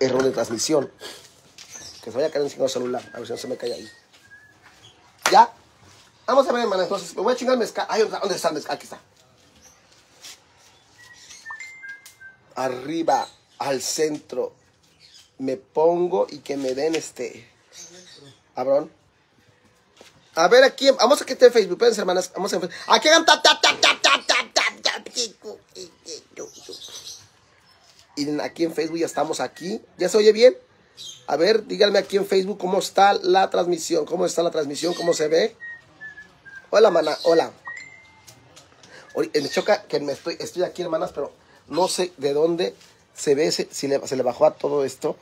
error de transmisión. Que se vaya a caer en el celular. A ver si no se me cae ahí. ¿Ya? Vamos a ver, hermana. Entonces, me voy a chingar el mezcal. Ay, ¿dónde está el mezcal? Aquí está. Arriba, al centro. Me pongo y que me den Abrón. A ver aquí, vamos a que esté en Facebook, espérense, hermanas, vamos a Facebook. Aquí hagan y aquí en Facebook ya estamos aquí. ¿Ya se oye bien? A ver, díganme aquí en Facebook cómo está la transmisión, cómo está la transmisión, cómo se ve. Hola, mana, hola. Me choca que estoy aquí, hermanas, pero no sé de dónde se ve, se le bajó a todo esto.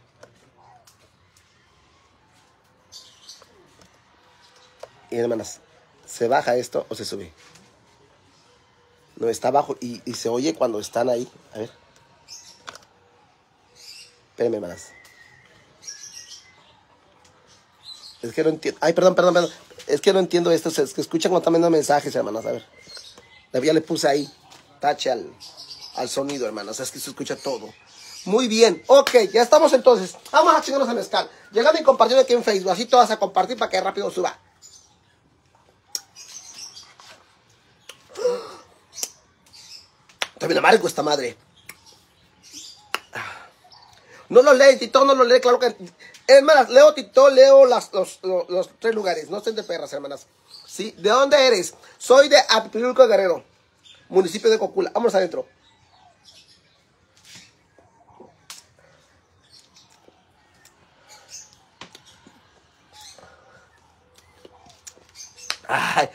Y hermanas, ¿se baja esto o se sube? No, está abajo y se oye cuando están ahí. A ver. Espérenme, hermanas. Es que no entiendo. Ay, perdón. Es que no entiendo esto. Es que escuchan cuando están viendo mensajes, hermanas. A ver. Ya le puse ahí. Tache al sonido, hermanas. Es que se escucha todo. Muy bien. Ok, ya estamos entonces. Vamos a chingarnos el mezcal. Llegando y compartiendo aquí en Facebook. Así todas a compartir para que rápido suba. También amargo esta madre. No lo lee, Tito, no lo lee, claro que... Hermanas, leo Tito, leo los 3 lugares. No estén de perras, hermanas. ¿Sí? ¿De dónde eres? Soy de Apipilulco, Guerrero, municipio de Cocula. Vamos adentro. Ay.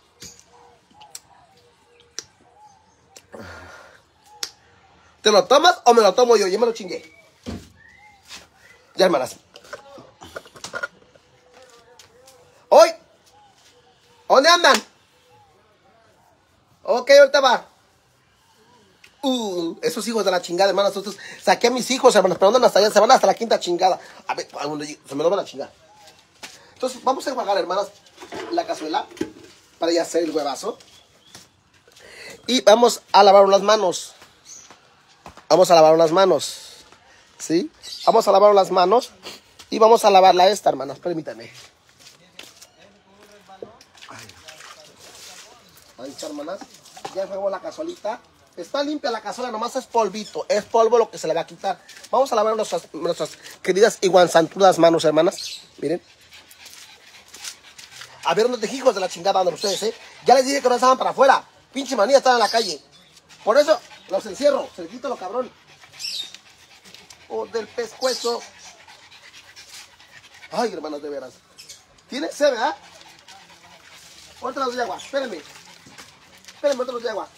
¿Te lo tomas o me lo tomo yo? Yo me lo chingué. Ya, hermanas. ¡Hoy! ¿Dónde andan? Ok, ahorita va. Esos hijos de la chingada, hermanas. Entonces, saqué a mis hijos, hermanas. Pero ¿dónde hasta allá? Se van hasta la quinta chingada. A ver, ¿a dónde? Se me lo van a chingar. Entonces, vamos a enjuagar, hermanas, la cazuela para ya hacer el huevazo. Y vamos a lavar las manos. Vamos a lavar las manos. ¿Sí? Vamos a lavar las manos. Y vamos a lavarla esta, hermanas. Permítanme. Ahí está, hermanas. Ya enjuagó la cazuelita. Está limpia la cazuela, nomás es polvito. Es polvo lo que se le va a quitar. Vamos a lavar nuestras queridas iguanzantudas manos, hermanas. Miren. A ver dónde te hijos de la chingada andan ustedes, ¿eh? Ya les dije que no estaban para afuera. Pinche manía, estaban en la calle. Por eso los encierro. Se les quita lo cabrón. O del pescuezo. Ay, hermanas, de veras. ¿Tiene sed, verdad? Ahorita los de agua. Espérenme. Ahorita los de agua.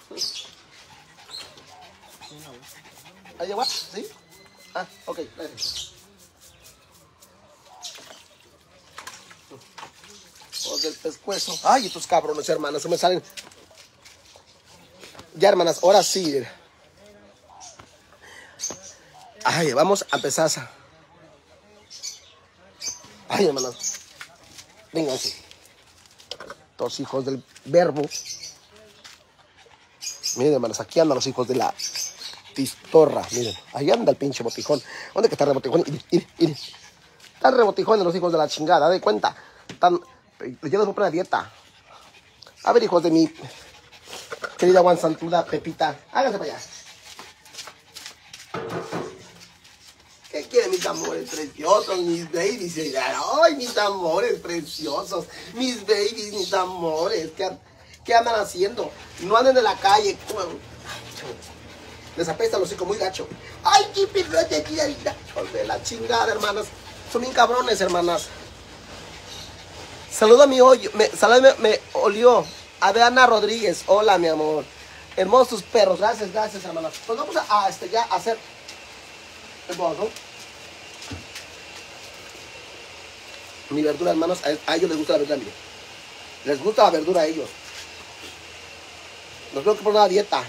¿Hay agua? ¿Sí? Ah, ok. Gracias. O del pescuezo. Ay, estos cabrones, hermanas, se me salen. Ya, hermanas, ahora sí. Ay, vamos a empezar. Ay, hermanas. Vénganse. Todos hijos del verbo. Miren, hermanas, aquí andan los hijos de la tistorra. Miren, ahí anda el pinche botijón. ¿Dónde que está el rebotijón? Miren. Están rebotijones los hijos de la chingada, de cuenta. Están... Yo les voy a poner a dieta. A ver, hijos de mi querida guanzantuda Pepita. Háganse para allá. ¿Qué quieren mis amores preciosos? Mis babies. Ay, mis amores preciosos. Mis babies, mis amores. ¿Qué andan haciendo? No anden en la calle. Les apesta el hocico muy gacho. Ay, qué pirrote, de la chingada, hermanas. Son bien cabrones, hermanas. Saluda a mi hoyo. Me olió. Adriana Rodríguez. Hola, mi amor. Hermosos perros. Gracias, hermanas. Pues vamos a ya hacer el bollo. Mi verdura, hermanos. A ellos les gusta la verdura, mire. Les gusta la verdura a ellos. No tengo que poner una dieta.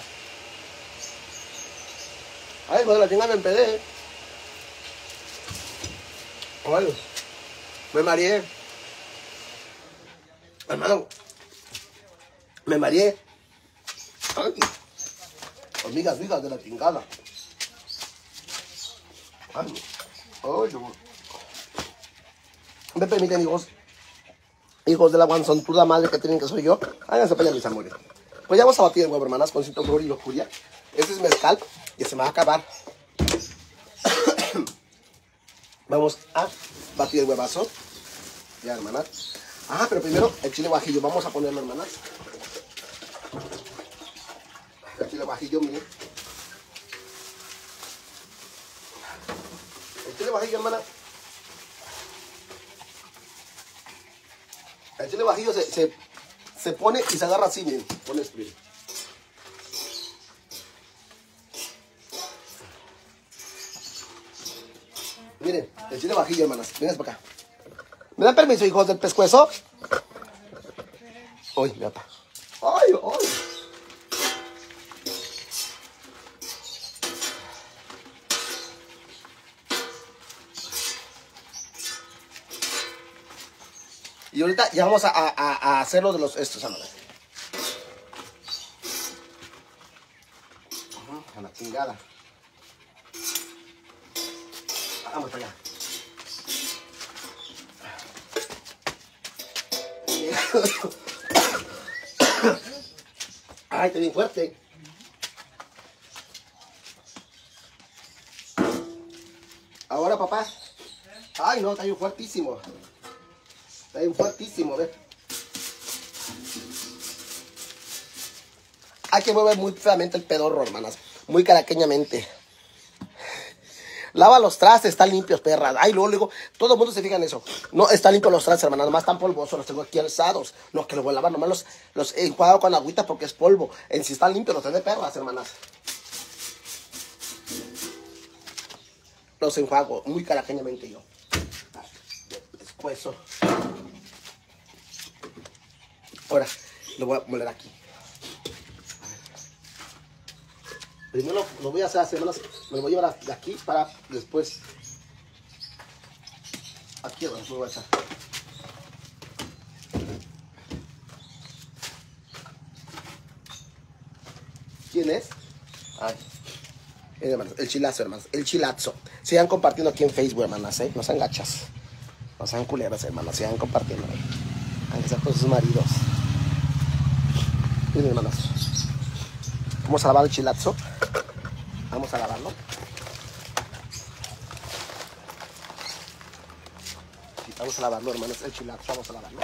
Ay, joder, la chingada me empedé. Bueno, me mareé. Hermano, me mareé. Ay, hormigas vivas de la chingada. Ay, no. Ay, no. Me permiten, hijos de la guanzontuda madre que tienen que soy yo. Háganse para allá, mis amores. Pues ya vamos a batir el huevo, hermanas, con cierto dolor y lujuria. Este es mezcal que se me va a acabar. Vamos a batir el huevazo. Ya, hermanas. Ah, pero primero el chile guajillo. Vamos a ponerlo, hermanas. El chile guajillo, miren. El chile guajillo, hermana. El chile guajillo se pone y se agarra así, miren. Pone esto, miren. Miren, el chile guajillo, hermanas. Miren para acá. ¿Me dan permiso, hijos del pescuezo? Uy, mi papá. ¡Ay, ay! Y ahorita ya vamos a hacerlo de estos, hermanas. A la chingada. Vamos para allá. Ay, está bien fuerte. Ahora, papá. Ay, no, está bien fuertísimo. Está bien fuertísimo, ¿ves? Hay que mover muy feamente el pedorro, hermanas. Muy caraqueñamente. Lava los trastes, están limpios, perras. Ay, luego, todo el mundo se fija en eso. No, están limpios los trastes, hermanas. Nomás están polvosos, los tengo aquí alzados. No, que los voy a lavar, nomás los he enjuagado con agüita porque es polvo. En si están limpios, los tengo de perras, hermanas. Los enjuago muy caraqueñamente yo. Pescuezo. Ahora, lo voy a moler aquí. Primero lo voy a hacer, hermanas. Me lo voy a llevar de aquí para después. Aquí me lo voy a echar. ¿Quién es? Ay. Hermanas, el chilazo, hermanas. El chilazo. Sigan compartiendo aquí en Facebook, hermanas, ¿eh? No sean gachas. No sean culeras, hermanas. Sigan compartiendo. Aunque sean con sus maridos. Miren, hermanas. Vamos a lavar el chilazo. Vamos a lavarlo. Sí, vamos a lavarlo, hermanos. El chilazo, vamos a lavarlo.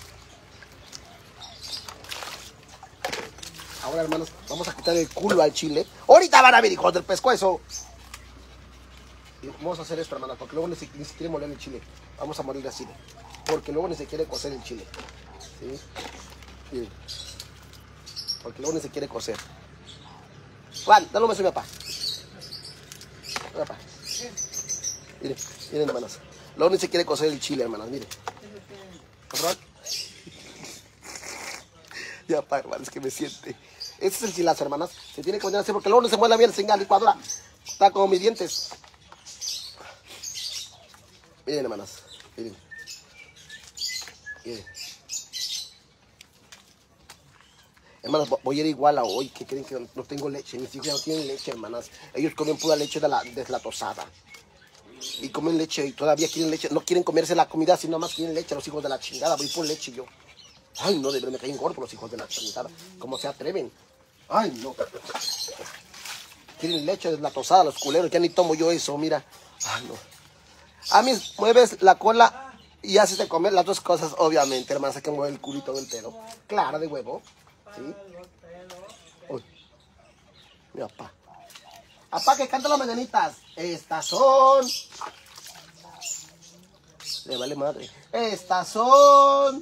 Ahora, hermanos, vamos a quitar el culo al chile. Ahorita van a ver, hijos del pescuezo. Y vamos a hacer esto, hermanos, porque luego ni se quiere moler el chile. Vamos a morir así. Porque luego ni se quiere cocer el chile. ¿Sí? Miren. Porque luego ni se quiere cocer. Juan, dale un beso a mi papá. Papá. Miren, miren, hermanas. Luego ni se quiere cocer el chile, hermanas, miren. ¿Verdad? Ya, pa, hermanas, es que me siente. Este es el chilazo, hermanas. Se tiene que poner así porque luego no se muele bien sin la licuadora. Está como mis dientes. Miren, hermanas. Miren. Miren. Hermanas, voy a ir igual a hoy. ¿Qué creen que no tengo leche? Mis hijos ya no tienen leche, hermanas. Ellos comen pura leche deslactosada. Y comen leche y todavía quieren leche. No quieren comerse la comida, sino más quieren leche. Los hijos de la chingada. Voy por leche yo. Ay, no, de verdad me caen gordos los hijos de la chingada. ¿Cómo se atreven? Ay, no. Quieren leche deslactosada los culeros. Ya ni tomo yo eso, mira. Ay, no. A mí mueves la cola y haces de comer las dos cosas, obviamente, hermanas. Hay que mover el culito del pelo. Claro, de huevo. ¿Sí? Uy. Mi papá. Papá, que canta las mañanitas. Estas son. Le vale madre. Estas son.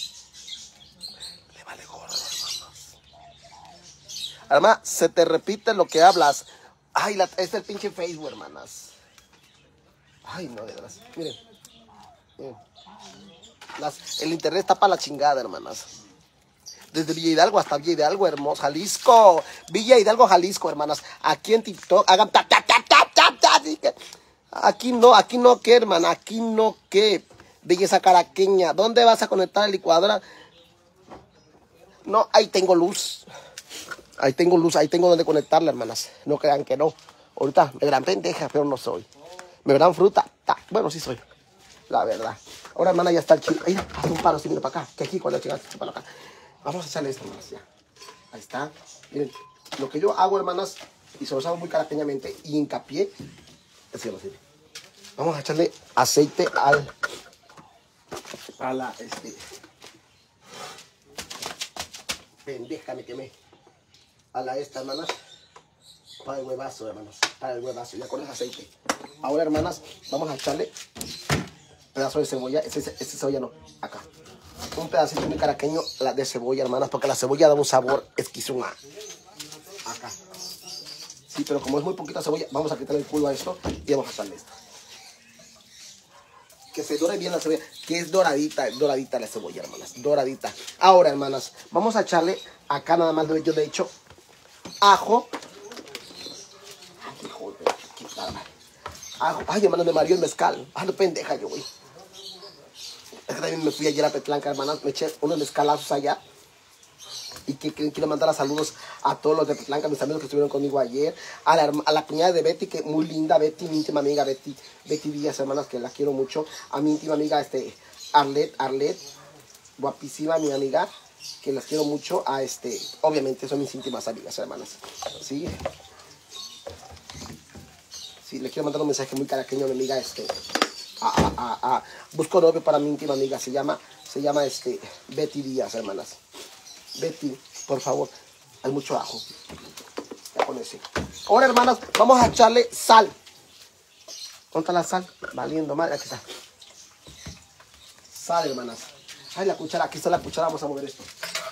Le vale gorro, hermanos. Además, se te repite lo que hablas. Ay, este es el pinche Facebook, hermanas. Ay, no, de verdad. Miren. Miren. El internet está para la chingada, hermanas. Desde Villa Hidalgo hasta Villa Hidalgo, hermoso, Jalisco. Villa Hidalgo, Jalisco, hermanas. Aquí en TikTok, hagan tap, tap, tap, tap, tap, tap. Aquí no, ¿qué, hermana? Aquí no, ¿qué? Belleza caraqueña. ¿Dónde vas a conectar la licuadora? No, ahí tengo luz. Ahí tengo luz, ahí tengo donde conectarla, hermanas. No crean que no. Ahorita, me gran pendeja, pero no soy. ¿Me verán fruta? Bueno, sí soy. La verdad. Ahora, hermana, ya está el chile. Ahí, haz un paro así, mira para acá. Que aquí cuando llegas, para acá. Vamos a echarle esto, hermanas, ya. Ahí está. Miren, lo que yo hago, hermanas, y se los hago muy caraqueñamente, y hincapié, así lo sirve. Vamos a echarle aceite a la, pendeja, me quemé. A la esta, hermanas. Para el huevazo, hermanas. Para el huevazo, ya con ese aceite. Ahora, hermanas, vamos a echarle pedazo de cebolla. Ese cebolla no, acá. Un pedacito muy caraqueño de cebolla, hermanas, porque la cebolla da un sabor exquisito. Acá. Sí, pero como es muy poquita cebolla, vamos a quitarle el culo a esto y vamos a echarle esto. Que se dore bien la cebolla, que es doradita la cebolla, hermanas, doradita. Ahora, hermanas, vamos a echarle acá nada más, yo le he hecho ajo. Ay, joder, qué cara. Ajo. Ay, hermanas, me mareó el mezcal. Ah, no, pendeja yo, güey. Es que también me fui ayer a Petlanca, hermanas, me eché unos mezcalazos allá. Y que quiero mandar saludos a todos los de Petlanca, mis amigos que estuvieron conmigo ayer. A la cuñada de Betty, que muy linda, Betty, mi íntima amiga Betty Díaz, hermanas, que la quiero mucho. A mi íntima amiga, Arlet, guapísima, mi amiga, que las quiero mucho. Obviamente son mis íntimas amigas, hermanas. Sí. Sí, le quiero mandar un mensaje muy caraqueño a mi amiga, busco novio para mi íntima amiga, se llama Betty Díaz, hermanas. Betty, por favor, hay mucho ajo. Ya con ese. Ahora, hermanas, vamos a echarle sal. ¿Dónde está la sal? Valiendo madre, aquí está. Sal, hermanas. Ay, la cuchara, aquí está la cuchara, vamos a mover esto.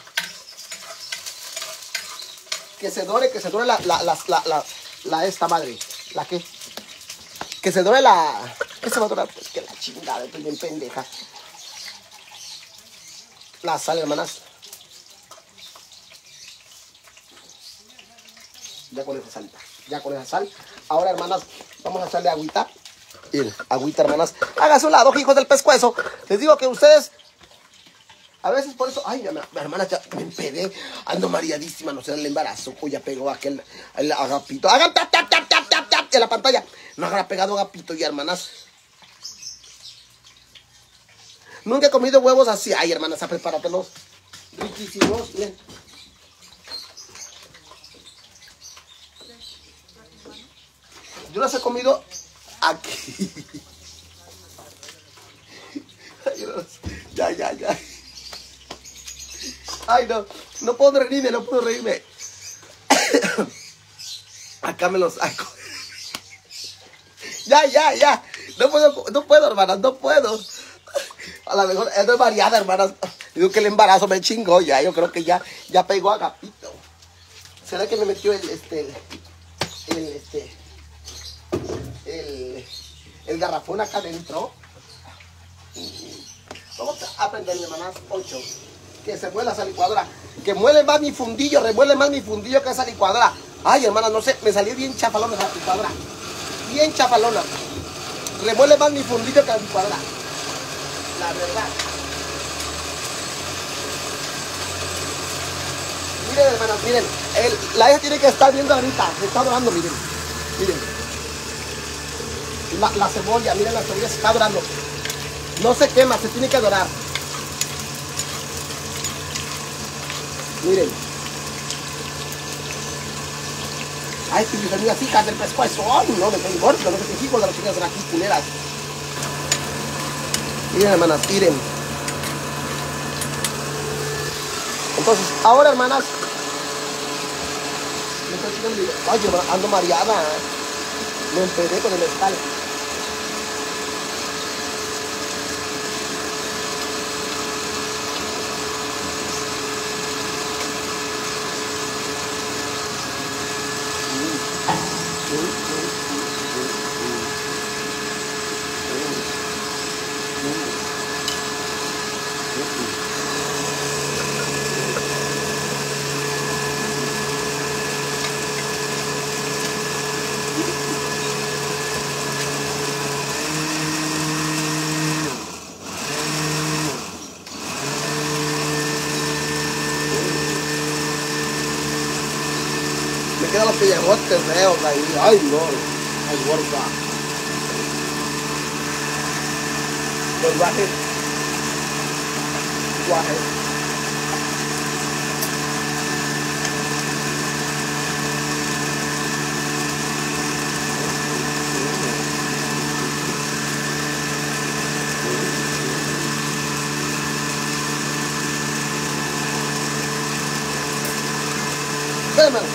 Que se dore esta madre. ¿La qué? Que se dore la... ¿Qué se va a dorar? Pues que la chingada, estoy bien pendeja. La sal, hermanas. Ya con esa salita, ya con esa sal. Ahora, hermanas, vamos a echarle agüita. Miren, agüita, hermanas. Hágase un lado, hijos del pescuezo. Les digo que ustedes, a veces por eso, ay, mi hermana ya me empedé. Ando mareadísima, no sé, el embarazo. Uy, ya pegó el agapito. Hagan tap, tap, tap, tap, tap, tap en la pantalla. No habrá pegado agapito ya, hermanas. Nunca he comido huevos así. Ay, hermanas, prepáratelos. Riquísimos, miren. Yo las he comido aquí. Ay, Dios. Ya. Ay, no puedo reírme. Acá me los saco. Ya. No puedo, hermanas, no puedo. A lo mejor estoy variada, hermanas. Digo que el embarazo me chingó ya. Yo creo que ya pegó agapito. ¿Será que me metió el garrafón acá adentro? Vamos a aprender, hermanas. 8. Que se muela esa licuadora. Que remuele más mi fundillo que esa licuadora. Ay, hermanas, no sé, me salió bien chafalona esa licuadora. Bien chafalona. Remuele más mi fundillo que la licuadora. La verdad. Miren, hermanas, miren. La hija tiene que estar viendo ahorita. Se está dorando, miren. La cebolla, miren, la cebolla se está dorando. No se quema, se tiene que dorar. Miren. Ay, que mis amigas hijas del pescuezo. Ay, no, me tengo gordo, no me tengo hijos de las chicas de aquí, culeras. Miren, hermanas, miren. Entonces, ahora, hermanas. Ay, hermana, ando mareada. Me empedé con el mezcal. Me quedan los pellejotes feos ahí. Ay, no. Ay, gorda. Los guajes. Guajes. Hermano.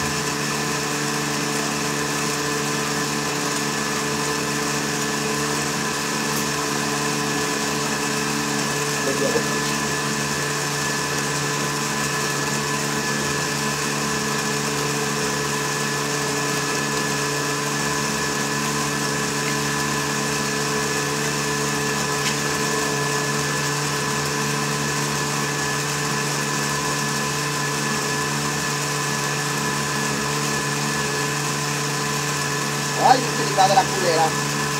Ay, utilidad de la culera.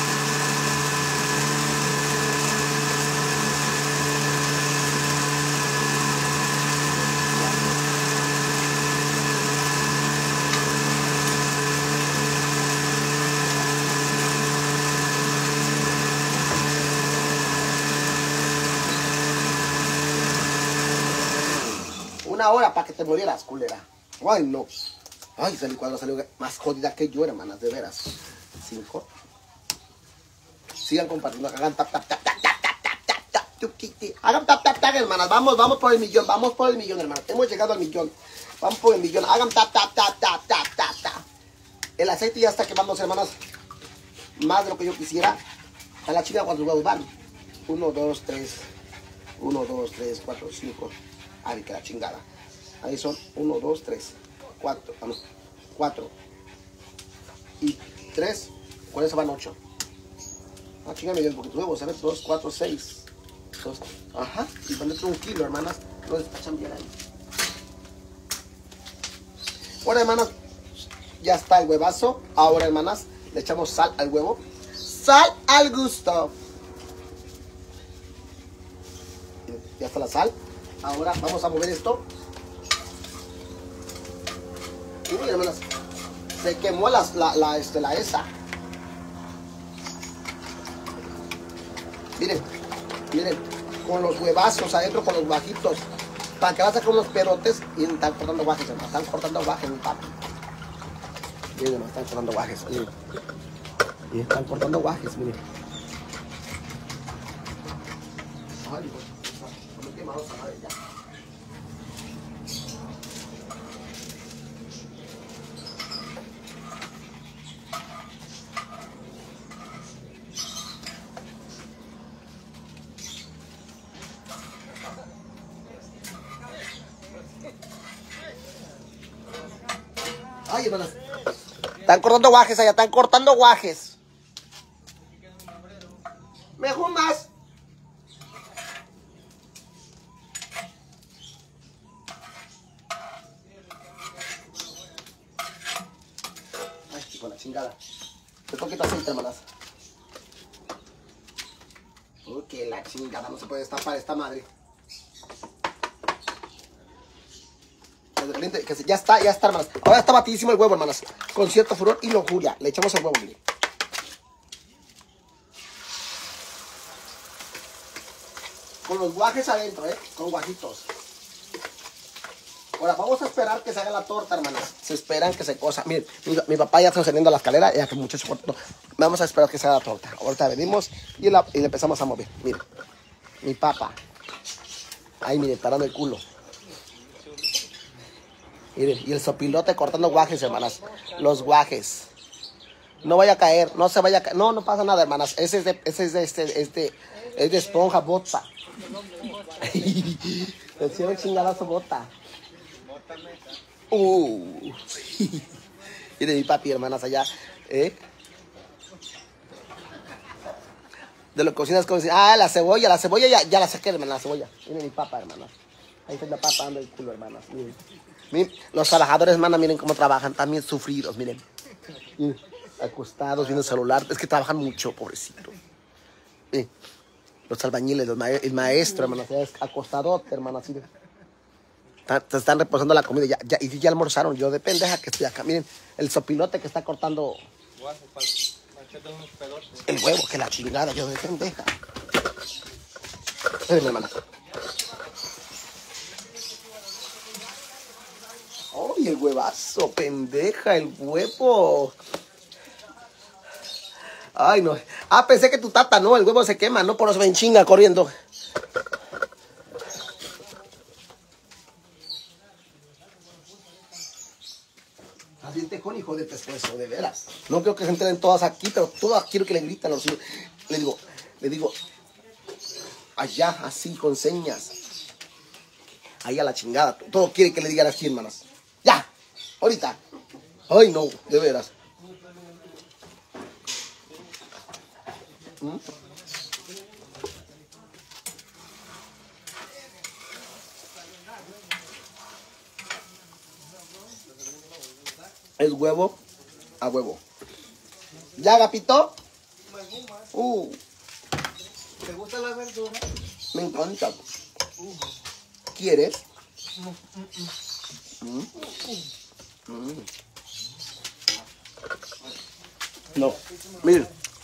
Una hora para que te murieras, culera. Ay, no. Ay, esa licuadora salió más jodida que yo, hermanas, de veras. 5. Sigan compartiendo, hagan tap, tap, tap, tap, tap, tap, tap, tap, tap, hagan tap, tap, tap, hermanas. Vamos por el millón, hermanas. Hemos llegado al millón. Vamos por el millón. Hagan tap, tap, tap, tap, tap, tap, tap. El aceite ya está quemándose, hermanas. Más de lo que yo quisiera. A la chica cuando huevos van. 1, 2, 3. 1, 2, 3, 4, 5. Ay, que la chingada. Ahí son 1, 2, 3. 4, no, 4 y 3, con eso van 8. Ah, chingame bien, porque huevos, ¿sabes? 2, 4, 6. Ajá, y van dentro de 1 kilo, hermanas. Lo despachan bien ahí. Bueno, hermanas, ya está el huevazo. Ahora, hermanas, le echamos sal al huevo. Sal al gusto. Ya está la sal. Ahora vamos a mover esto. Uy, hermanas, se quemó la esa. Miren, con los huevazos adentro, con los guajitos. Para que vas a sacar unos perotes y están cortando guajes, hermanas. Están cortando guajes, mi papi. Miren, hermanas, están cortando guajes, miren. Y están cortando guajes, miren. Ay, Dios, no quemados a madre ya. Ay, hermanas. Están cortando guajes allá, están cortando guajes. Mejor más. Ay, con la chingada. Qué poquito aceite, hermanas. Uy, que la chingada, no se puede destapar esta madre. Que ya está, hermanas. Ahora está batidísimo el huevo, hermanas. Con cierto furor y lujuria. Le echamos el huevo, miren. Con los guajes adentro, con guajitos. Ahora vamos a esperar que se haga la torta, hermanas. Se esperan que se cosa. Miren, mi papá ya está saliendo a la escalera. Ya que muchachos, no. Vamos a esperar que se haga la torta. Ahorita venimos y le empezamos a mover. Miren, mi papá. Ahí, miren, parando el culo. Miren, y el sopilote cortando guajes, hermanas. Los guajes. No vaya a caer, no se vaya a caer. No, no pasa nada, hermanas. Ese es de esponja, bota. El cielo chingadazo, bota. Miren mi papi, hermanas, allá. De lo que cocinas, la cebolla ya la saqué, hermanas, la cebolla. Miren mi papá, hermanas. Ahí está la papa dando el culo, hermanas. Miren, los trabajadores, hermanas, miren cómo trabajan, también sufridos, miren. Acostados, viendo el celular. Es que trabajan mucho, pobrecito. Los albañiles, el maestro, hermanas, es acostadote, hermanas. Te están reposando la comida. Ya almorzaron. Yo de pendeja que estoy acá. Miren, el sopilote que está cortando el huevo, que la chingada. Yo de pendeja. Espérenme, hermana. ¡Ay, el huevazo, pendeja! El huevo. Ay, no. Ah, pensé que tu tata, no. El huevo se quema, no, por eso ven chinga corriendo. Así el tejón, hijo de pescuezo, de veras. No creo que se enteren todas aquí, pero todas quiero que le gritan a los hijos. Le digo, allá, así, con señas. Ahí a la chingada. Todo quiere que le digan así, hermanas. ¡Ya! Ahorita. Ay, no, de veras. ¿Mm? Es huevo a huevo. ¿Ya, Agapito? ¿Te gusta la verdura? Me encanta. ¿Quieres? No. Miren.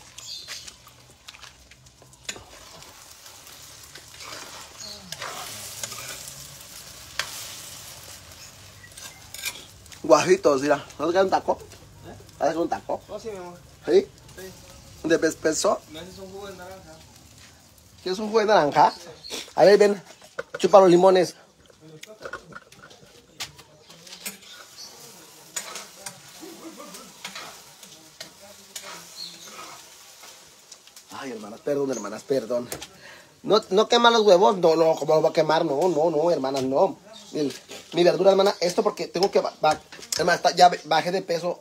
Guajitos, mira. ¿No te queda un taco? ¿Haces un taco? Oh, sí, mi amor. ¿Sí? Sí. ¿De peso? Me haces un jugo de naranja. ¿Quieres un jugo de naranja? A ver, ven. Chupa los limones. Ay, hermanas, perdón. No quema los huevos, no, ¿cómo lo va a quemar? No, hermanas, no. Mi verdura, hermana, esto porque tengo que... hermana, ya bajé de peso.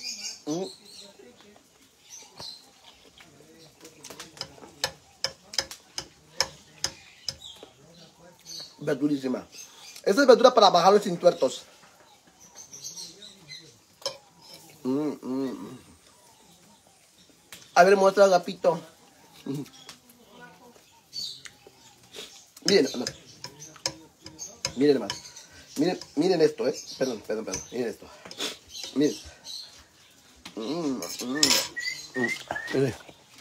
Verdurísima. Esta es verdura para bajarlos sin tuertos. A ver, muestra, Agapito. Miren, hermano. Miren, hermano. Miren esto, Perdón. Miren esto. Miren. Miren.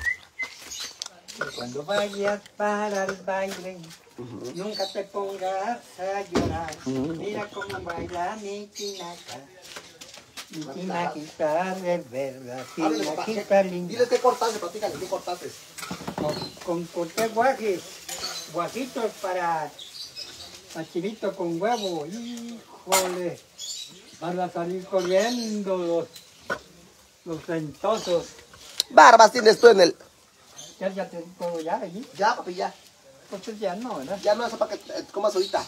Cuando vayas para el baile, nunca te pongas a llorar. Mira cómo baila mi chinaca. Mi chinaquita de verdad, chinaquita linda. Dile qué cortaste, platícale, qué cortaste. Corté guajitos para chilito con huevo. Híjole, van a salir corriendo los ventosos. Barbas tienes tú en el... Ya te digo ya allí. Ya, papi, ya. Pues ya no, ¿verdad? Ya no es para que comas ahorita.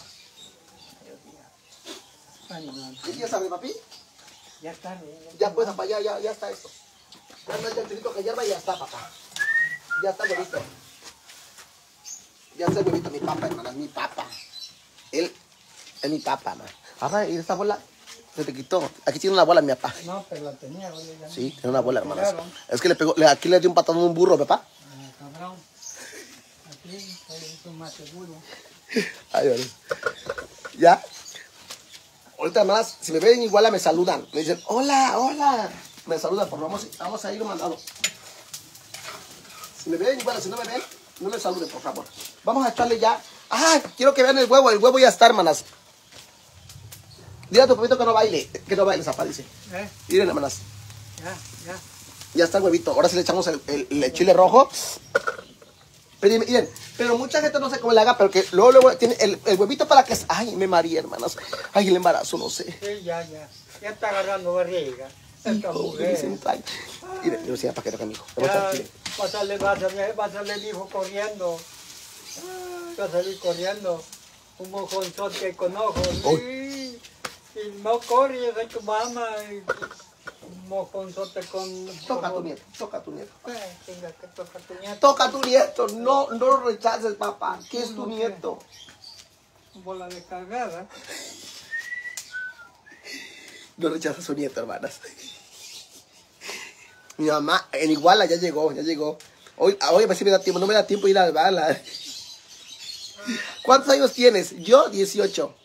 Ay, no. ¿Qué quieres saber, papi? Ya está. Ya pues, papá, ya está esto. Ya no es el chilito que hierva y ya está, papá. Ya está el huevito. Ya está el huevito, mi papá, hermanas, mi papá. Él es mi papá, ¿no? Ahora, ¿y esta bola? Se te quitó. Aquí tiene una bola, mi papá. No, pero la tenía, oye, ya. Sí, tiene una bola, hermanas. Claro. Es que aquí le dio un patón a un burro, papá. Cabrón. Aquí es más seguro. Ay, vale. ¿Ya? Ahorita, hermanas, si me ven igual me saludan. Me dicen, hola. Me saludan, por favor. Vamos a ir mandado. Si me ven igual, si no me ven, no me saluden, por favor. Vamos a echarle ya. Ah, quiero que vean el huevo. El huevo ya está, hermanas. Dile a tu papito que no baile. Que no baile, zapá, dice. Miren, hermanas. Ya. Ya está el huevito. Ahora sí le echamos el chile rojo. Pero miren, pero mucha gente no sé cómo le haga, pero que luego tiene el huevito para que... Ay, me maría, hermanas. Ay, el embarazo, no sé. Sí, ya. Ya está agarrando barriga. Esta mujer. Miren, yo decía, para que toque mi hijo. Ya, va a salir el hijo corriendo. Va a salir corriendo. Un mojonzote con ojos. Y no corres a tu mamá. Un mojonzote con... Toca a tu nieto, toca a tu nieto. Tenga que tocar tu nieto. Toca a tu nieto, no lo rechaces, papá. ¿Qué es tu nieto? Bola de cagada. No rechaza a su nieto, hermanas. Mi mamá en Iguala ya llegó. Hoy a ver si me da tiempo, no me da tiempo ir a verla. ¿Cuántos años tienes? Yo, 18.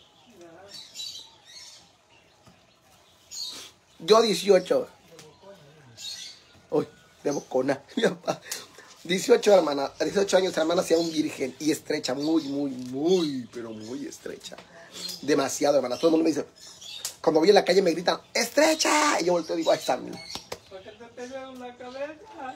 Yo, 18. Uy, de bocona, mi papá. 18 hermanas, 18 años, hermana, sea un virgen y estrecha, pero muy estrecha. Demasiado, hermana. Todo el mundo me dice, cuando voy en la calle me gritan, ¡estrecha! Y yo volteo y digo, ahí está, mira. Porque te pegaron la cabeza.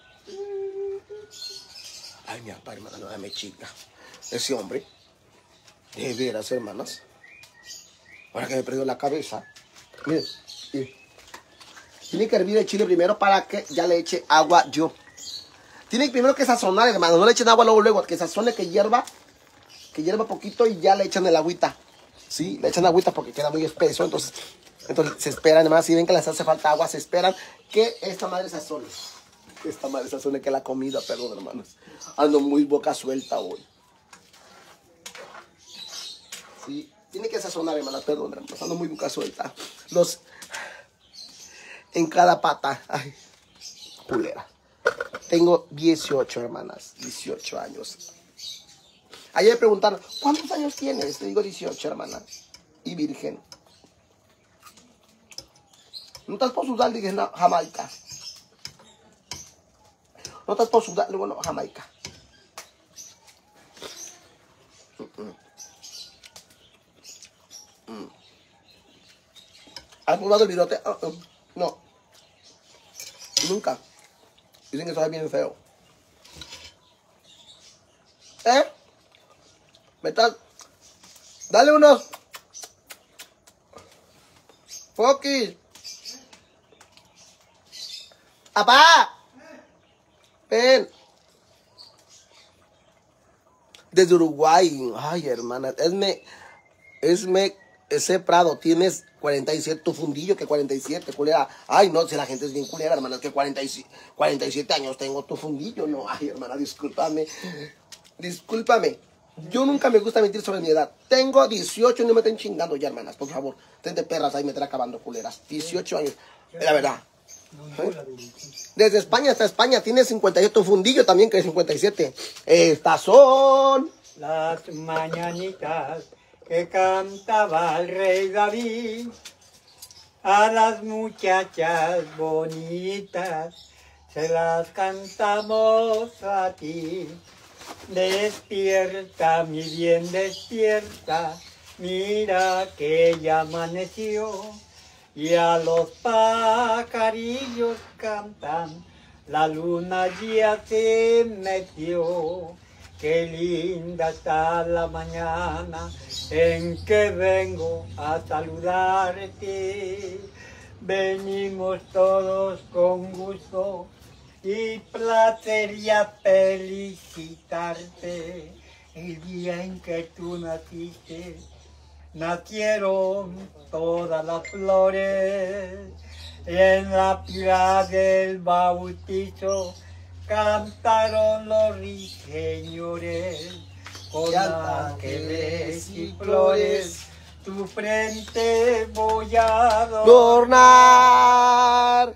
Ay, mi papá, hermana, no dame chica. Ese hombre, de veras, hermanas. Ahora que me perdió la cabeza. Miren, miren. Tiene que hervir el chile primero para que ya le eche agua yo. Tiene primero que sazonar, hermano. No le echen agua luego. Que sazone, que hierva poquito y ya le echan el agüita. Sí, le echan agüita porque queda muy espeso. Entonces se esperan, hermanas. Si ven que les hace falta agua, se esperan que esta madre sazone. Esta madre sazone que la comida, perdón, hermanos. Ando muy boca suelta hoy. Sí, tiene que sazonar, hermanas. Perdón, hermanos. Ando muy boca suelta. En cada pata. Ay, culera. Tengo 18, hermanas. 18 años. Ayer me preguntaron, ¿cuántos años tienes? Le digo 18, hermanas. Y virgen. No estás por sudar, dije, no, Jamaica. No estás por sudar, luego no, Jamaica. ¿Has probado el virote? No. Nunca. Dicen que sabe bien feo. ¿Me estás? Dale unos. Foquis. ¡Apá! Ven. Desde Uruguay. Ay, hermana. Ese Prado, tienes 47, tu fundillo que 47, culera. Ay, no, si la gente es bien culera, hermana, es que 47 años tengo tu fundillo. No, ay, hermana, discúlpame. Discúlpame. Yo nunca me gusta mentir sobre mi edad. Tengo 18 y no me estén chingando ya, hermanas, por favor. Estén de perras ahí, me están acabando, culeras. 18 años, la verdad. Desde España hasta España, tiene 58, tu fundillo también que es 57. Estas son las mañanitas que cantaba el rey David a las muchachas bonitas, se las cantamos a ti. Despierta, mi bien, despierta, mira que ya amaneció y a los pajarillos cantan, la luna ya se metió. Qué linda está la mañana en que vengo a saludarte. Venimos todos con gusto y placer y a felicitarte. El día en que tú naciste, nacieron todas las flores. En la pila del bautizo cantaron los ruiseñores, con ángeles y flores tu frente voy a adornar.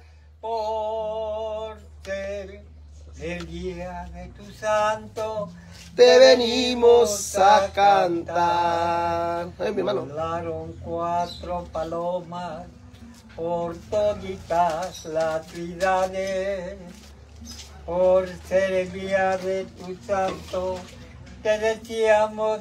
Por ser el día de tu santo, te venimos a cantar. Ay, mi hermano. Volaron 4 palomas por toditas las ciudades. Por ser el día de tu santo, te deseamos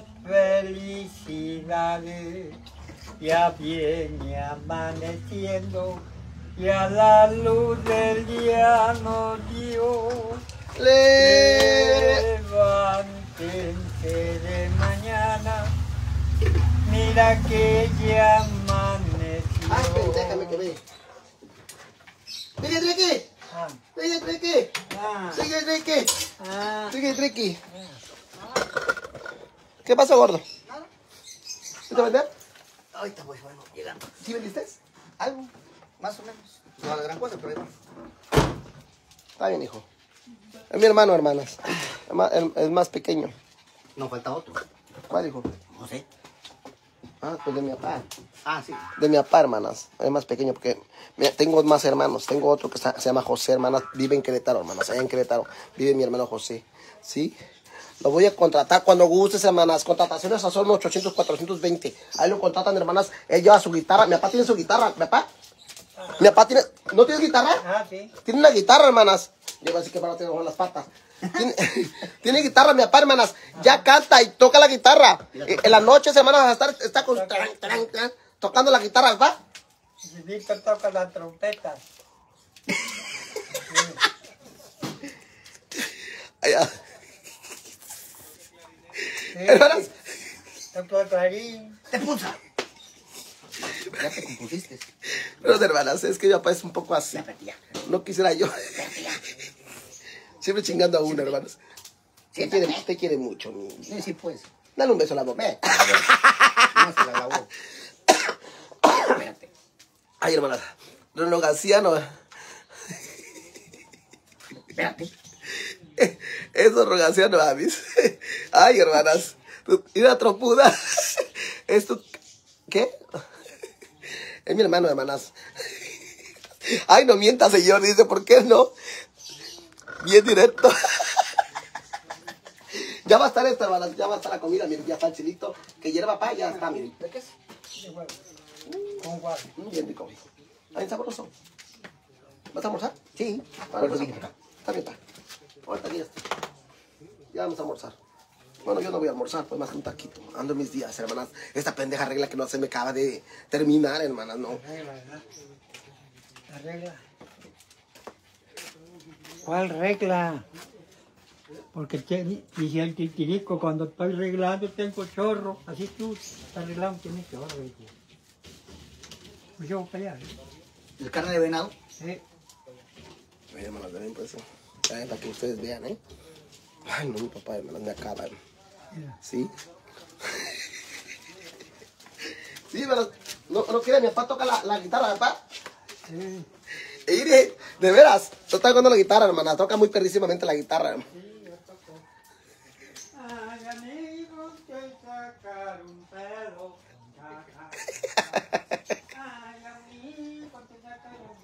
felicidades. Ya viene amaneciendo y a la luz del día nos dio. Levántense de mañana, mira que ya amaneció. Ay, déjame que ve. Sigue, Triqui. Sigue, Triqui. Sigue, Triqui. Sigue, Triqui. ¿Qué pasó, gordo? Nada. ¿Sí te vender? Ahorita voy, bueno, llegando. ¿Sí vendiste? ¿Algo? Más o menos. No a la gran cosa, pero ahí va. Está bien, hijo. Es mi hermano, hermanas. Es más pequeño. No, falta otro. ¿Cuál, hijo? No sé. Ah, pues de mi papá. Ah, sí. De mi papá, hermanas. Es más pequeño porque tengo más hermanos. Tengo otro que se llama José, hermanas. Vive en Querétaro, hermanas. Allá en Querétaro vive mi hermano José. ¿Sí? Lo voy a contratar cuando gustes, hermanas. Contrataciones a son 800, 420. Ahí lo contratan, hermanas. Él lleva su guitarra. Mi papá tiene su guitarra. Mi papá Mi papá tiene... ¿No tienes guitarra? Ah, sí. Tiene una guitarra, hermanas. Yo así que para tener las patas. Tiene guitarra, mi papá, hermanas. Ya canta y toca la guitarra. En la noche, hermanas, está con, tocando la guitarra, ¿verdad? Y Víctor toca la trompeta. Allá. Sí. Hermanas. Toca el clarín. ¡Te pulsa! Ya te compusiste. Pero, hermanas, es que mi papá es un poco así. Ya, ya. No quisiera yo. Siempre chingando a uno, hermanos. Te quiere mucho, mi. Sí, sí, pues. Dale un beso a la boca. Ve. No se la lavó. Espérate. Ay, hermanas. Rono García no. Espérate. Eso, Rogación, no mames. Ay, hermanas. Y una trompuda. Esto. ¿Qué? Es mi hermano, hermanas. Ay, no mienta, señor. Dice, ¿por qué no? Bien directo. Ya va a estar esto, hermanas. Ya va a estar la comida. Miren, ya está el chilito. Que hierba papá, ya está, miren. ¿De qué es? Con guaro. Bien rico. Ay, sabroso. ¿Vas a almorzar? Sí. Bueno, Por pues, eso acá. está bien, pa. Ahorita aquí ya está. Ya vamos a almorzar. Bueno, yo no voy a almorzar, pues más que un taquito. Ando mis días, hermanas. Esta pendeja regla que no se me acaba de terminar, hermanas, no. Regla, ¿verdad? La regla. ¿Cuál regla? Porque dice el titirico, cuando estoy arreglando tengo chorro. Así tú estás arreglando, tienes chorro. Dice. Pues yo voy para allá. ¿El carne de venado? ¿Sí? Miren, hermanas, ven, pues. Para que ustedes vean, ¿eh? Ay, no, mi papá, hermanas, me acaban. Mira. ¿Sí? Sí, hermanas. No quiere, mi papá toca la guitarra, papá. Sí. Y mire, de veras, no está tocando la guitarra, hermana. Toca muy perrísimamente la guitarra. Ay, amigos que sacaron pelo. Ay, amigos que sacaron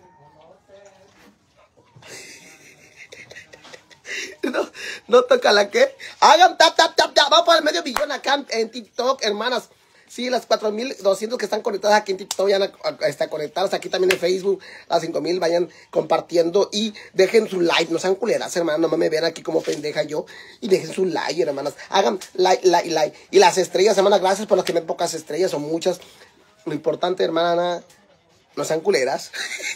pelo. No toca la que. Hagan tap, tap, tap, tap. Vamos por el medio billón acá en TikTok, hermanas. Sí, las 4,200 que están conectadas aquí en TikTok vayan a conectadas. Aquí también en Facebook, las 5,000 vayan compartiendo y dejen su like. No sean culeras, hermanas. No me vean aquí como pendeja yo. Y dejen su like, hermanas. Hagan like, like, like. Y las estrellas, hermanas, gracias por las que ven pocas estrellas. Son muchas. Lo importante, hermana, no sean culeras.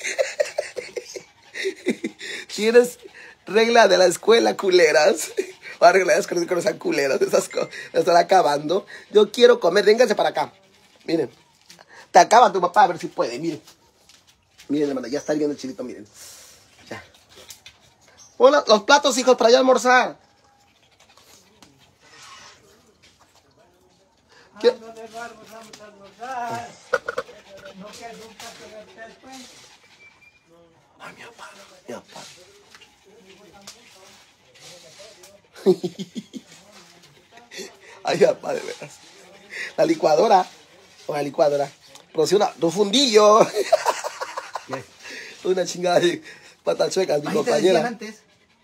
¿Tienes regla de la escuela, culeras? O regla de la escuela que no sean culeras. Esas cosas me están acabando. Yo quiero comer. Vénganse para acá. Miren. Te acaba tu papá a ver si puede. Miren. Miren, hermana. Ya está viendo el chilito. Miren. Ya. Pon los platos, hijos, para ya almorzar. ¿Qué? ¿Dónde vamos a almorzar? ¿No quieres un plato de hotel, pues? Ay, mi papá. Mi papá. Ay, papá, de veras. La licuadora. O la licuadora. Produce un fundillo. Una chingada de patas chuecas, mi Ahí te decían compañera. antes.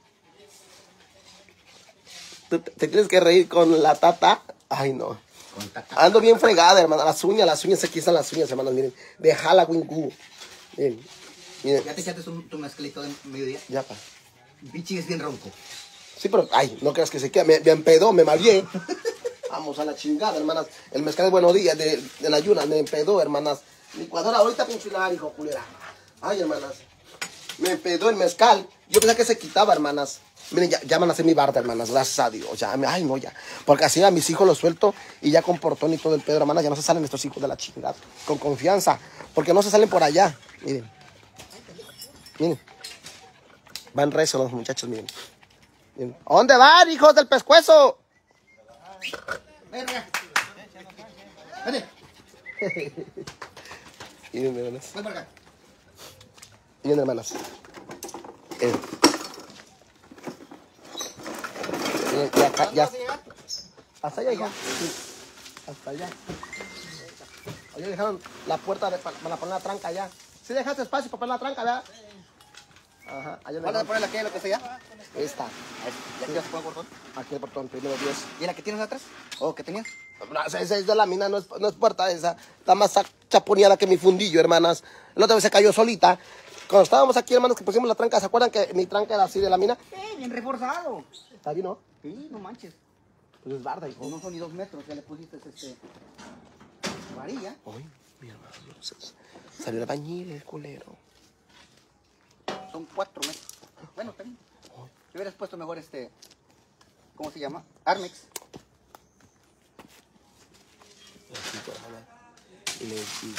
¿Te tienes que reír con la tata? Ay, no. Con tata. Ando bien fregada, hermana. Las uñas, aquí están las uñas, hermanos. Miren, de Halloween Q. Miren, miren. ¿Ya te echaste tu mezclito de mediodía? Ya, pa. Pichi es bien ronco. Sí, pero, ay, no creas que se queda. Me empedó, me malvié. Vamos a la chingada, hermanas. El mezcal de buenos días, de la ayuna, me empedó, hermanas. Licuadora, ahorita pinche la hijo, culera. Ay, hermanas. Me empedó el mezcal. Yo pensaba que se quitaba, hermanas. Miren, ya van a hacer mi barda, hermanas. Gracias a Dios. Ya, ay, no, ya. Porque así a mis hijos los suelto y ya con portón y todo el pedo, hermanas. Ya no se salen estos hijos de la chingada. Con confianza. Porque no se salen por allá. Miren. Miren. Van rezo los muchachos, miren. Miren. ¿A dónde van, hijos del pescuezo? Ven, ven. Ven. Miren, hermanas. Ven para acá. Miren, hermanas. Miren, ya. Hasta allá, hijo. Sí. Hasta allá. Oye, dejaron la puerta para poner la tranca allá. ¿Sí dejaste espacio para poner la tranca, verdad? Ajá. Allá ¿Cuál es poner la que hay, lo que sea ya? Esta. ¿Ya se pone el portón? Aquí el portón, primero Dios. ¿Y la que tienes atrás? ¿O que tenías? No, esa es de lámina, no es puerta esa. Está más chaponeada que mi fundillo, hermanas. La otra vez se cayó solita. Cuando estábamos aquí, hermanos, que pusimos la tranca, ¿se acuerdan que mi tranca era así de lámina? Bien reforzado. Está bien, ¿no? Sí, no manches. Pues es barda, hijo. No son ni 2 metros, ya le pusiste varilla. Ay, mi hermano, salió el albañil, el culero. Son 4 metros. Bueno, también. Le hubieras puesto mejor ¿cómo se llama? Armex. Y le digo,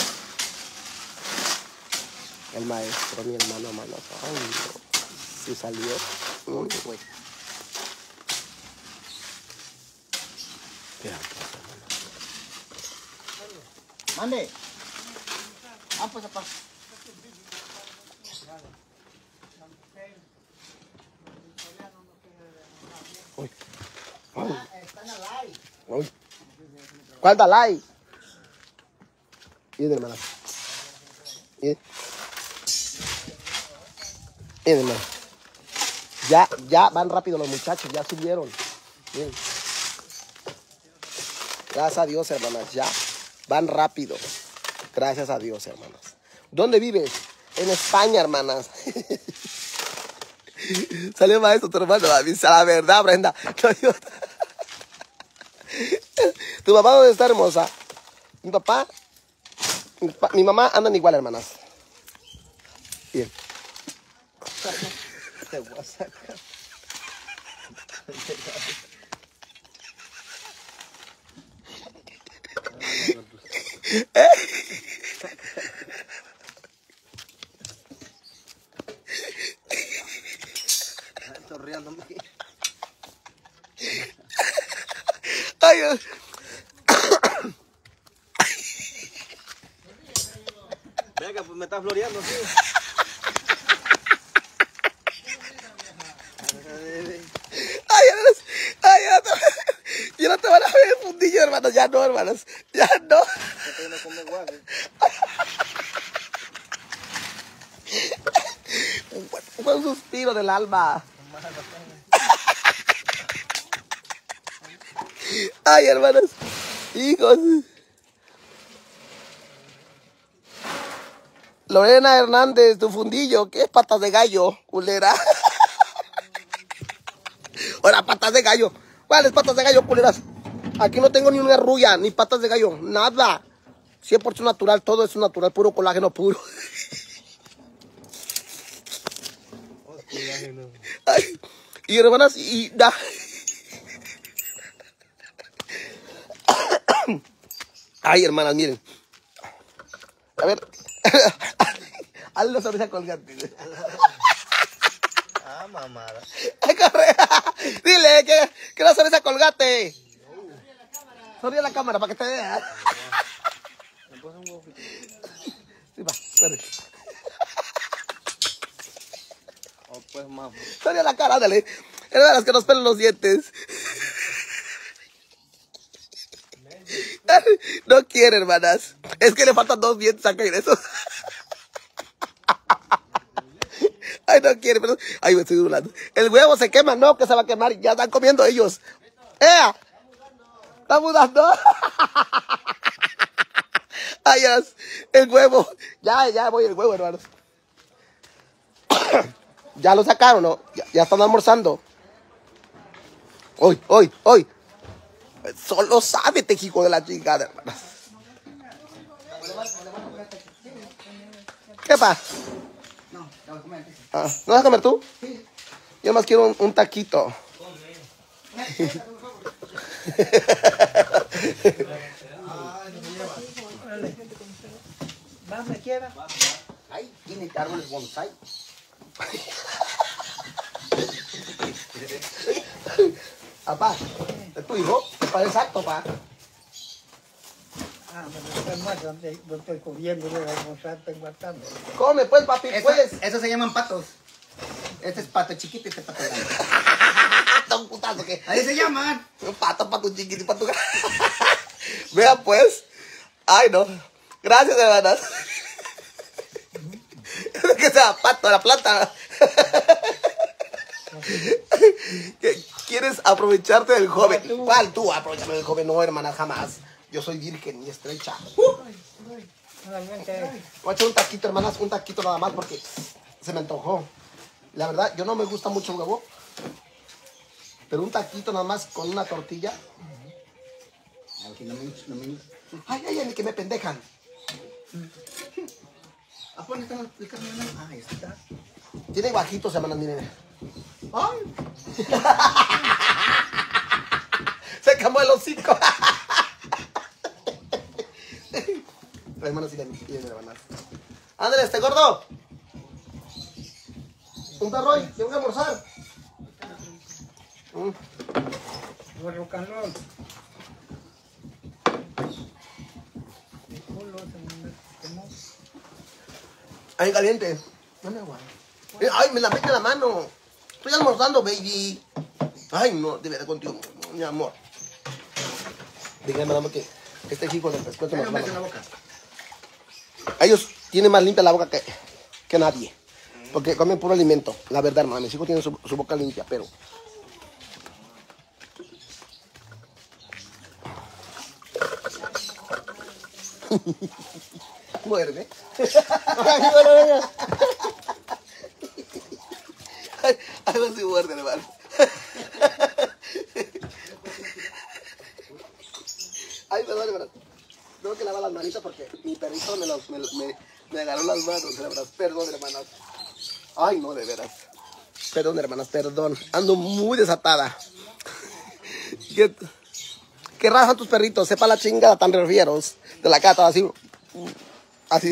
el maestro, mi hermano, ay, no. Sí salió. Uy, pues. Mira, Mande. Ah, pues apá. uy, Están al aire. uy. ¿Cuál da like? Bien, hermana. Bien. Bien, hermano. Ya van rápido los muchachos, ya subieron. Bien. Gracias a Dios, hermanas, ya van rápido. Gracias a Dios, hermanas. ¿Dónde vives? En España, hermanas. Salió maestro tu hermano, la verdad, Brenda. No, ¿tu papá dónde está, hermosa? Mi papá, mi mamá andan igual, hermanas. Bien. Te voy a sacar. Estoy riéndome. Ay, Dios. Venga, pues me está floreando, sí. Ay, ya no te van a ver el fundillo, hermanos. Ya no, hermanos. Ya no. No come guave. Fue un suspiro del alma. Ay, hermanos. Hijos. Lorena Hernández, tu fundillo. ¿Qué es patas de gallo, culera? Ahora, patas de gallo. ¿Cuáles patas de gallo, culeras? Aquí no tengo ni una arrulla, ni patas de gallo. Nada. 100% natural. Todo es natural. Puro colágeno puro. Ay, y hermanas, ay, hermanas, miren. A ver. Hazle la sonrisa colgante. Ah, mamada. Corre. Dile que la sonrisa colgate. Sonríe a la cámara para que te vea. Sí, va, corre. Oh, pues, mamá. Sonríe a la cara, ándale. Hermanas, que nos pelan los dientes. No quiere, hermanas. Es que le faltan 2 dientes a caer eso. Ay, no quiere, pero... Ay, me estoy burlando. El huevo se quema, no, que se va a quemar. Ya están comiendo ellos. ¡Ea! ¡Está mudando! Ay, el huevo. Ya voy el huevo, hermanos. Ya lo sacaron, ¿no? Ya están almorzando. Hoy. Solo sábete, hijo de la chingada, hermanas. ¿Qué pasa? No, la voy a comer. Ah, ¿no vas a comer tú? Sí. Yo más quiero un taquito. ¿Más me quiera? Ay, tiene árboles bonsai. Papá, ¿es tu hijo? ¿Te parece exacto, papá? Ah, pero más donde lo estoy comiendo, voy a almorzar, estoy guardando. Come, pues, papi, pues. Esos se llaman patos. Este es pato chiquito y este pato grande. Está un putazo que... Ahí se llaman. Un pato, pato chiquito y pato... Vea, pues. Ay, no. Gracias, hermanas. Es que sea pato, la planta. ¿Quieres aprovecharte del joven? tú. ¿Cuál tú? Aprovechame del joven. No, hermana, jamás. Yo soy virgen y estrecha. Solamente Voy a echar un taquito, hermanas, un taquito nada más porque se me antojó. La verdad, yo no me gusta mucho el huevo. Pero un taquito nada más con una tortilla. Aquí no me... Ay, ay, ay, que me pendejan. ¿A dónde está el camión? Ah, ahí está. Tiene bajitos, hermanas, miren. Ay. Se camó el hocico. Hermanos, y hermanas. Ándale, este gordo. Un perro y tengo que almorzar. rock and roll. Mi culo se me quemó. Ay, caliente. Dame agua. Ay, me la mete en la mano. Estoy almorzando, baby. Ay, no, de verdad contigo, mi amor. Dígame, mamá, que este hijo del pescuezo nos en la boca. Ellos tienen más limpia la boca que nadie. Porque comen puro alimento. La verdad, hermano. Mis hijos tienen su boca limpia, pero... Muerde. Ay, algo sí muerde, hermano. Ay, perdón, hermano. Tengo que lavar las manitas porque mi perrito me agarró las manos, hermanas. Perdón, hermanas. Ay, no, de veras. Perdón, hermanas, perdón. Ando muy desatada. ¿Qué raza son tus perritos? Sepa la chingada, tan refieros. De la cata, así. Así.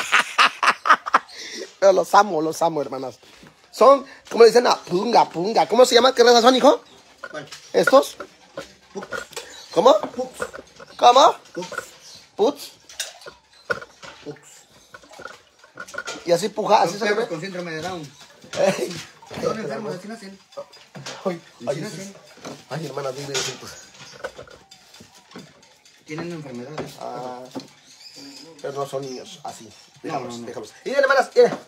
Pero los amo, hermanas. Son, como dicen, a punga, punga. ¿Cómo se llama? ¿Qué raza son, hijo? ¿Cuál? ¿Estos? ¿Cómo? ¿Cómo? Puts. Y así puja, así Son se le ve. perros con síndrome de Down. Ey. Son enfermos, así nacen. Ay, Así ay, nacen. ay, hermana, dime pues. Tienen enfermedades. Ah, pero no son niños, así. Déjalos, no. déjalos. Miren, hermanas, miren.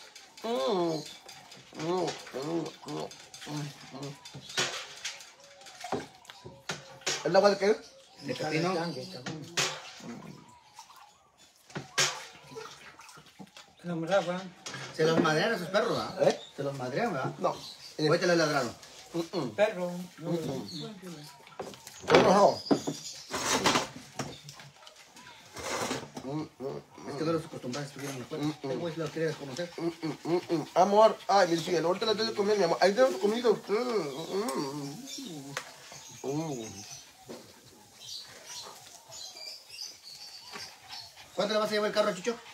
¿El agua de qué? De pepino. No me rafa. Se los madrean a esos perros, ¿verdad? ¿Eh? Se los madrean, ¿verdad? No. Hoy te los ladraron. Perro. No. Es que no los acostumbrados estuvieron en la escuela. Este güey los quiere desconocer. Amor, ay, mi cielo, ahorita la tengo que comer, mi amor. Ahí tengo comida usted. ¿Cuánto le vas a llevar el carro, Chucho?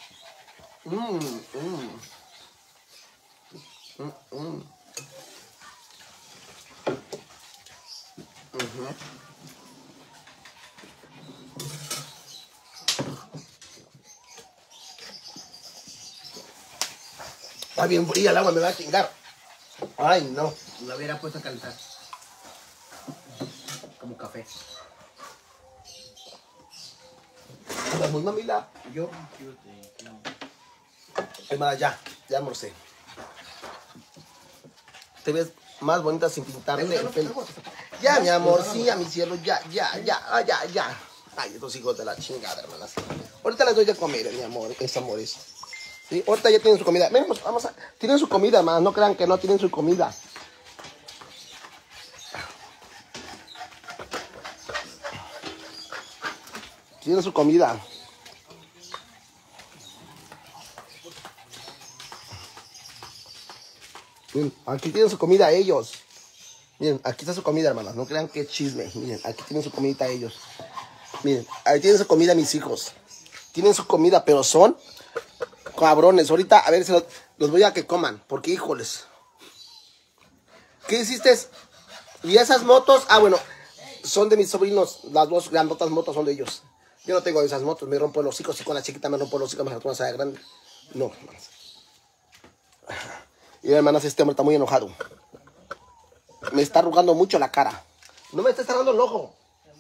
Está bien fría el agua, me va a chingar. Ay, no. La hubiera puesto a calentar. Como café. Anda muy mamila. Yo. Hermana, ya almorcé. Te ves más bonita sin pintarle el pelo. Ya, mi amor, sí, a mi cielo, ya. Ay, estos hijos de la chingada, hermanas. Ahorita les doy de comer, mi amor, mis amores. Sí, ahorita ya tienen su comida. Ven, vamos a... Tienen su comida, hermanas, no crean que no tienen su comida. Tienen su comida. Miren, aquí tienen su comida ellos. Miren, aquí está su comida, hermanas. No crean que es chisme. Miren, aquí tienen su comida ellos. Miren, ahí tienen su comida mis hijos. Tienen su comida, pero son cabrones. Ahorita, a ver si los voy a que coman. Porque, híjoles. ¿Qué hiciste? ¿Y esas motos? Ah, bueno, son de mis sobrinos. Las dos grandotas motos son de ellos. Yo no tengo esas motos. Me rompo los hocicos. Y con la chiquita me rompo los hocicos. Me la sea grande. No, hermanas. Y hermanas, este hombre está muy enojado. Me está arrugando mucho la cara. No me está cerrando el ojo.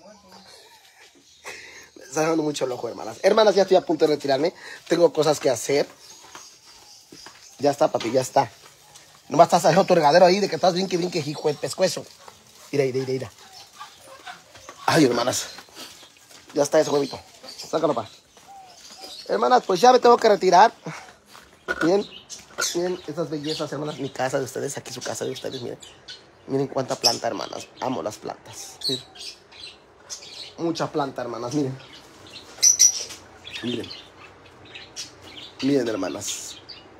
Me está cerrando mucho el ojo, hermanas. Hermanas, ya estoy a punto de retirarme. Tengo cosas que hacer. Ya está, papi, ya está. Nomás estás haciendo tu regadero ahí de que estás brinque, brinque, hijo de pescuezo. Mira. Ay, hermanas. Ya está ese huevito. Sácalo, pa. Hermanas, pues ya me tengo que retirar. Miren estas bellezas, hermanas. Mi casa de ustedes, aquí su casa de ustedes, miren. Miren cuánta planta, hermanas. Amo las plantas. Miren. Mucha planta, hermanas, miren. Miren, hermanas.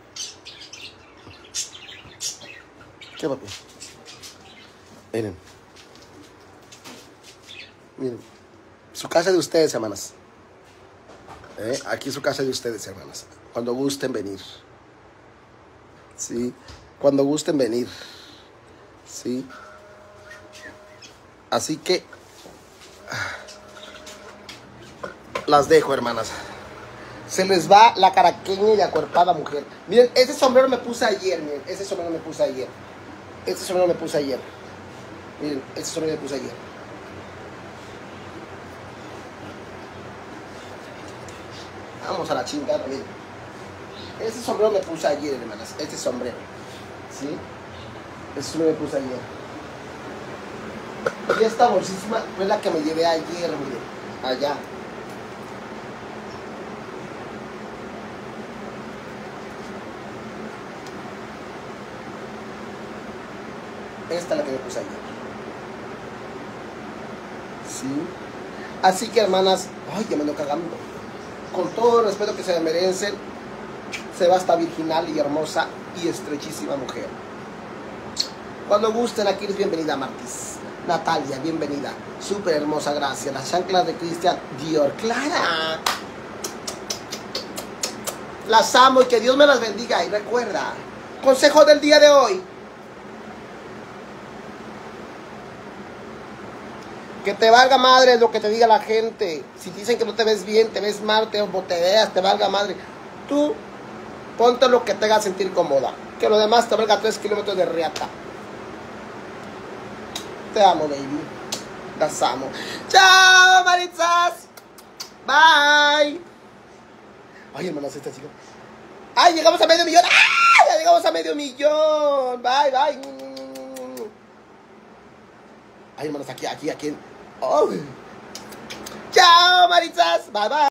¿Qué, papi? Miren. Su casa de ustedes, hermanas. Aquí es su casa de ustedes, hermanas. Cuando gusten venir. Sí. Cuando gusten venir. Sí. Así que las dejo, hermanas. Se les va la caraqueña y acuerpada mujer. Miren, ese sombrero me puse ayer, miren. Ese sombrero me puse ayer. Miren, ese sombrero me puse ayer. Vamos a la chingada, miren. Ese sombrero me puse ayer, hermanas. Este sombrero. ¿Sí? Ese sombrero me puse ayer. Y esta bolsísima fue la que me llevé ayer, miren. Allá. Esta es la que me puse ayer. ¿Sí? Así que, hermanas, ay, ya me ando cagando. Con todo el respeto que se merecen, se va esta virginal y hermosa y estrechísima mujer. Cuando gusten, aquí eres bienvenida, Martis. Natalia, bienvenida. Súper hermosa, gracias. Las chanclas de Christian Dior. Clara. Las amo y que Dios me las bendiga. Y recuerda, consejo del día de hoy. Que te valga madre lo que te diga la gente. Si dicen que no te ves bien, te ves mal, te boteas, te valga madre. Tú ponte lo que te haga sentir cómoda. Que lo demás te valga 3 kilómetros de riata. Te amo, baby. Las amo. Chao, maritzas. Bye. Ay, hermanas, esta chica. Ay, llegamos a medio millón. ¡Ah! Ya llegamos a medio millón. Bye. Ay, hermanos, aquí. Oh. Chao, maritzas. Bye.